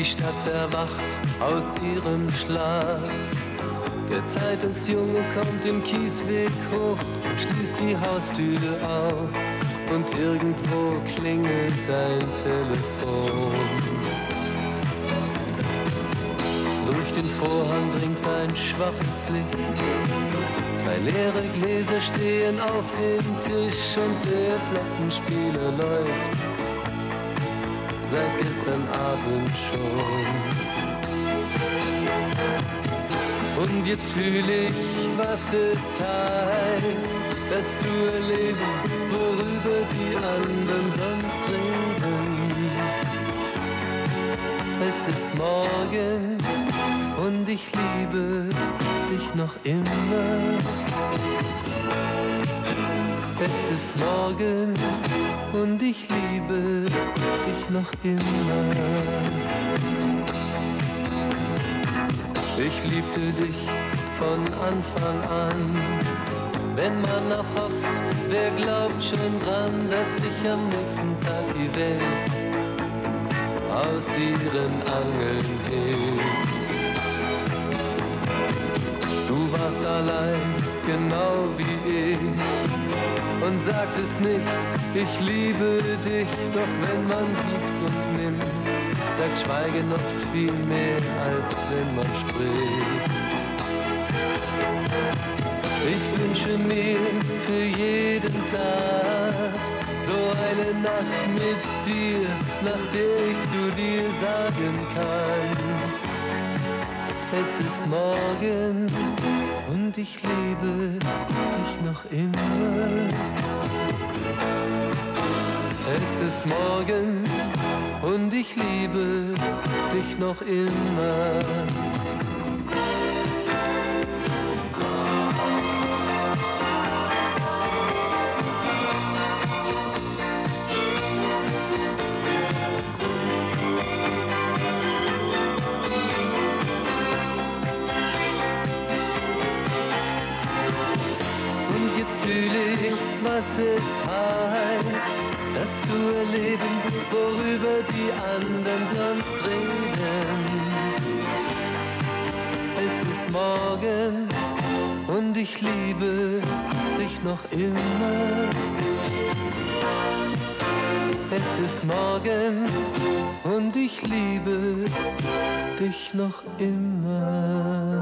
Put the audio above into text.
Die Stadt erwacht aus ihrem Schlaf. Der Zeitungsjunge kommt den Kiesweg hoch und schließt die Haustür auf. Und irgendwo klingelt ein Telefon. Durch den Vorhang dringt ein schwaches Licht. Zwei leere Gläser stehen auf dem Tisch und der Plattenspieler läuft seit gestern Abend schon. Und jetzt fühle ich, was es heißt, das zu erleben, worüber die anderen sonst reden. Es ist morgen und ich liebe dich noch immer. Es ist morgen und ich liebe dich noch immer. Ich liebte dich von Anfang an. Wenn man noch hofft, wer glaubt schon dran, dass sich am nächsten Tag die Welt aus ihren Angeln hebt. Du warst allein, genau wie ich, und sagtest nicht, ich liebe dich. Doch wenn man gibt und nimmt, sagt Schweigen oft viel mehr, als wenn man spricht. Ich wünsche mir für jeden Tag so eine Nacht mit dir, nach der ich zu dir sagen kann: Es ist morgen und ich liebe dich noch immer. Es ist morgen und ich liebe dich noch immer. Und jetzt fühle ich, was es heißt, das zu erleben, worüber die anderen sonst reden. Es ist morgen und ich liebe dich noch immer. Es ist morgen und ich liebe dich noch immer.